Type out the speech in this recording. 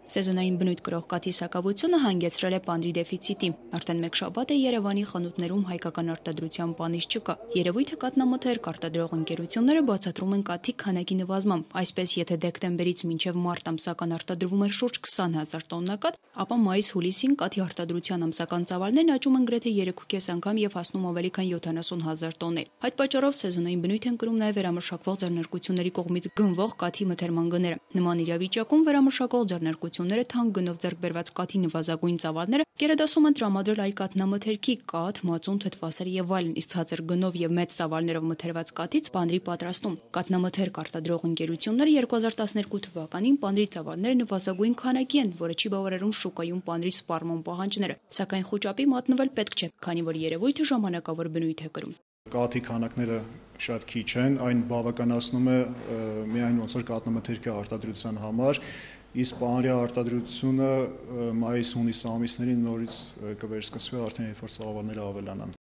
Սեզոնային բնույթ կրող կաթի սակավությունը հանգեցրել է պանրի դեֆիցիտի։ Արդեն մեկ շաբաթ է Երևանի խանութներում հայկական արտադրության պանիր չկա։ Երևույթը կաթնամթերք արտադրող ընկերությունները բացատրում են կաթի քանակի նվազմամբ։ Այսպես, եթե դեկտեմբերից մինչև մարտ ամսական արտադրվում էր շուրջ 20,000 տոննա կաթ, ապա մայիս-հուլիսին կաթի արտադրության ամսական ծավալներն աճում են գրեթե 3,5 անգամ եւ հասնում ավելի քան 70,000 տոններ։ Այդ պատճառով սեզոնային բնույթ են կրում նաեւ վերամշակվող ձեռնարկությունների կողմից գնվող կաթի մթերման գները։ Նման իրավիճակում վերամշակվող ձեռնարկությունները թանկ գնով ձեռք բերված կաթի նվազագույն ծավալները գերադասում են տրամադրել այլ կաթնամթերքի կաթ, մածուն, թթվասեր եւ այլն, իսկ ցածր գնով եւ մեծ ծավալներով մթերված կաթից պանրի պատրաստում։ Կաթնամթերք արտադրող ընկերությունները 2012 թվականին պանրի ծավալները նվազագույն քանակի են, որը չի բավարարում շուկայում պանրի սպառման պահանջները, սակայն խոճապի մատնվել պետք չէ, քանի որ երևույթը ժամանակավոր բնույթ է կրում։ Կաթի քանակները շատ քիչ են, այն բավականացնում է միայն ոնց որ կաթնամթերքի արտադրության համար, իսկ պանրի արտադրությունը մայիս-հունիս ամիսներին նորից կվերսկսվի արդեն երբ որ ծավալները ավելանան։